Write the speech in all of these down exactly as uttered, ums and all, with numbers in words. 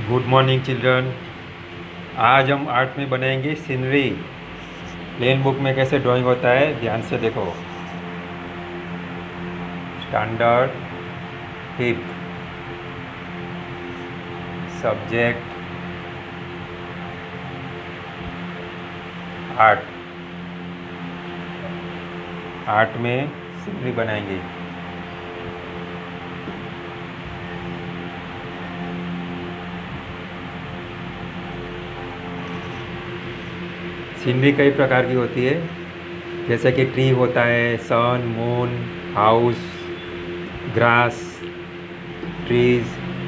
Good morning children. आज हम art में बनाएंगे सीनरी। प्लेन बुक में कैसे ड्राइंग होता है ध्यान से देखो। Standard, tip, subject, art. Art में सीनरी बनाएंगे। सीनरी कई प्रकार की होती है, जैसे कि ट्री होता है, sun, moon, house, grass, trees.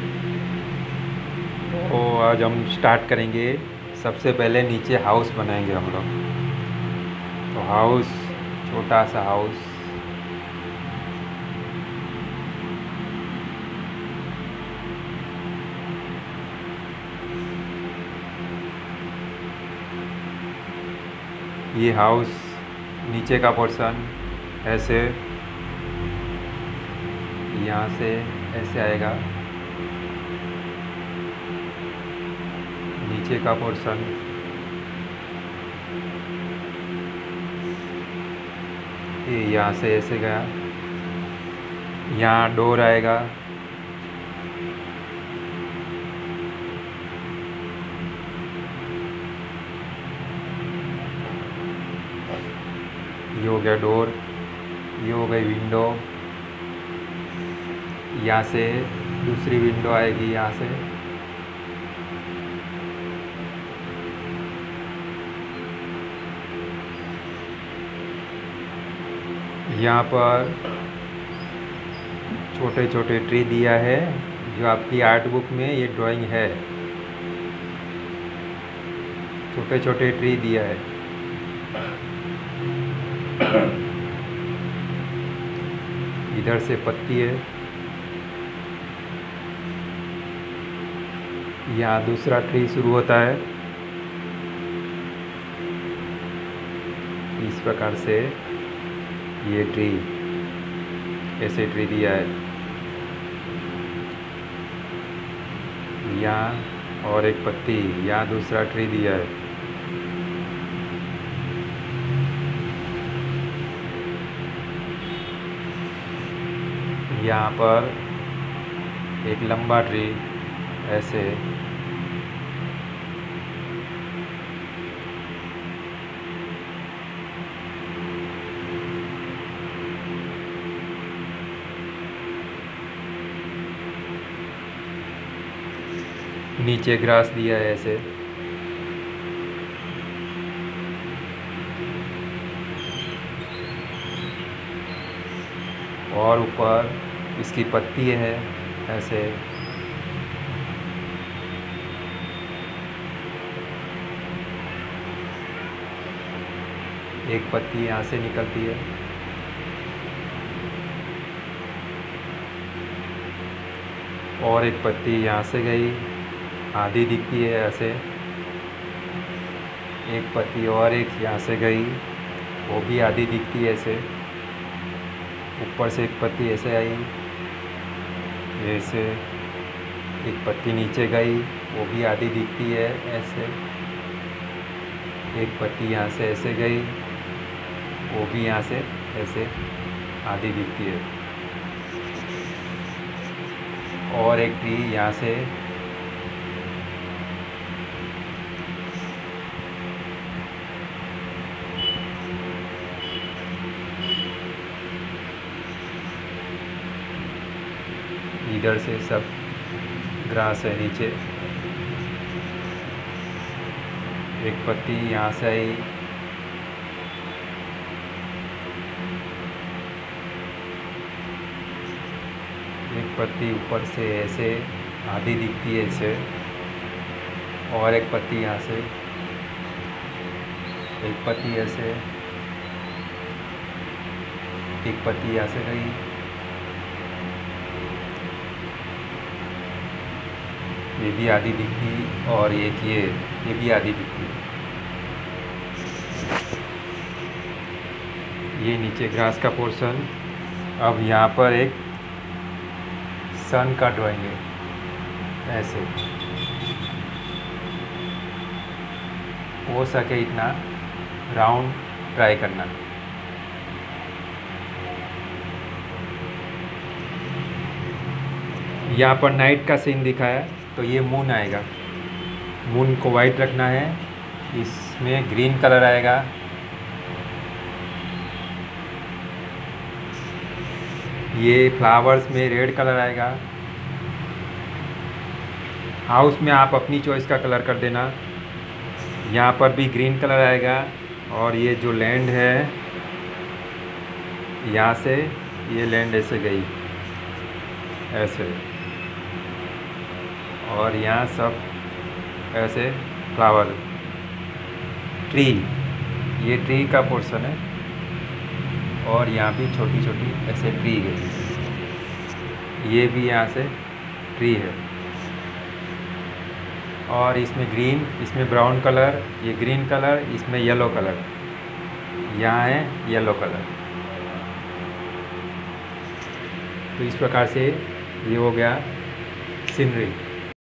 तो आज हम स्टार्ट करेंगे। सबसे पहले नीचे हाउस बनाएंगे हम लोग। तो हाउस, छोटा सा हाउस। ये हाउस नीचे का पोर्शन ऐसे यहाँ से ऐसे आएगा। नीचे का पोर्शन ये यहाँ से ऐसे गया। यहाँ डोर आएगा। ये हो गया डोर। ये हो गई विंडो। यहाँ से दूसरी विंडो आएगी यहाँ से। यहाँ पर छोटे छोटे ट्री दिया है, जो आपकी आर्ट बुक में ये ड्राइंग है। छोटे छोटे ट्री दिया है। इधर से पत्ती है। यहाँ दूसरा ट्री शुरू होता है। इस प्रकार से ये ट्री, ऐसे ट्री दिया है। यहाँ और एक पत्ती, यहाँ दूसरा ट्री दिया है। यहाँ पर एक लंबा ट्री ऐसे। नीचे ग्रास दिया है ऐसे। और ऊपर इसकी पत्ती है ऐसे। एक पत्ती यहाँ से निकलती है। और एक पत्ती यहाँ से गई, आधी दिखती है ऐसे। एक पत्ती और एक यहाँ से गई, वो भी आधी दिखती है ऐसे। ऊपर से एक पत्ती ऐसे आई, ऐसे। एक पत्ती नीचे गई, वो भी आधी दिखती है ऐसे। एक पत्ती यहाँ से ऐसे गई, वो भी यहाँ से ऐसे आधी दिखती है। और एक ट्री यहाँ से इधर से सब ग्रास है नीचे। एक पत्ती यहाँ से आई। एक पत्ती ऊपर से ऐसे आधी दिखती है ऐसे। और एक पत्ती यहाँ से, एक पत्ती ऐसे। एक पत्ती यहाँ से गई, ये भी आधी दिखती। और एक ये ये भी आधी दिखती। ये नीचे ग्रास का पोर्शन। अब यहाँ पर एक सन का ड्राइंग है ऐसे। हो सके इतना राउंड ट्राई करना। यहाँ पर नाइट का सीन दिखा है तो ये मून आएगा, मून को वाइट रखना है, इसमें ग्रीन कलर आएगा, ये फ्लावर्स में रेड कलर आएगा। हाउस में आप अपनी चॉइस का कलर कर देना। यहाँ पर भी ग्रीन कलर आएगा और ये जो लैंड है यहाँ से ये लैंड ऐसे गई ऐसे, और यहाँ सब ऐसे फ्लावर, ट्री, ये ट्री का पोर्शन है, और यहाँ भी छोटी छोटी ऐसे ट्री गई, ये भी यहाँ से ट्री है, और इसमें ग्रीन, इसमें ब्राउन कलर, ये ग्रीन कलर, इसमें येलो कलर, यहाँ है येलो कलर। तो इस प्रकार से ये हो गया सीनरी।